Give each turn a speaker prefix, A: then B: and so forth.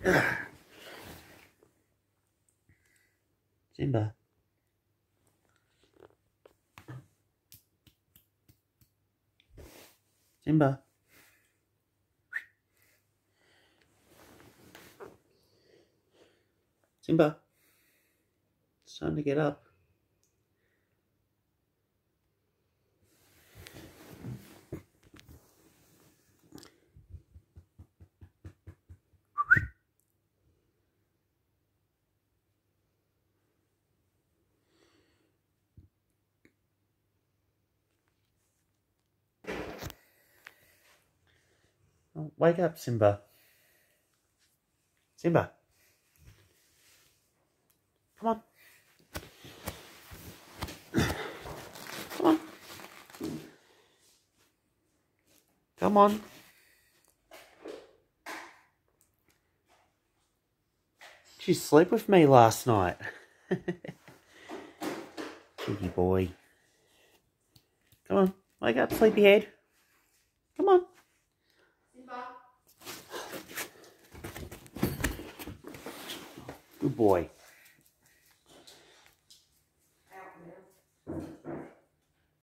A: Simba. Simba. Simba. It's time to get up. Oh, wake up, Simba. Simba. Come on. Come on. Come on. Did you sleep with me last night? Cheeky boy. Come on. Wake up, sleepyhead. Come on. Simba. Good boy.